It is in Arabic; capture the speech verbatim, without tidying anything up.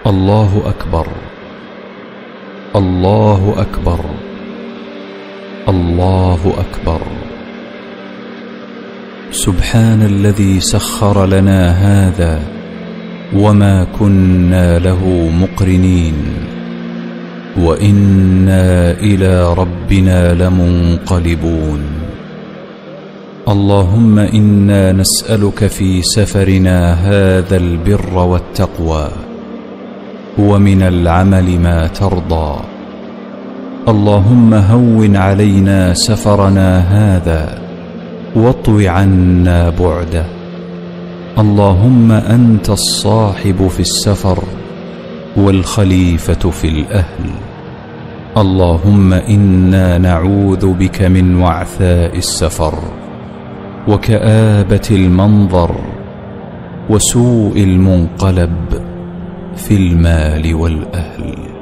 الله أكبر، الله أكبر، الله أكبر. سبحان الذي سخر لنا هذا وما كنا له مقرنين وإنا إلى ربنا لمنقلبون. اللهم إنا نسألك في سفرنا هذا البر والتقوى ومن العمل ما ترضى. اللهم هون علينا سفرنا هذا واطو عنا بعده. اللهم أنت الصاحب في السفر والخليفة في الأهل. اللهم إنا نعوذ بك من وعثاء السفر وكآبة المنظر وسوء المنقلب في المال والأهل.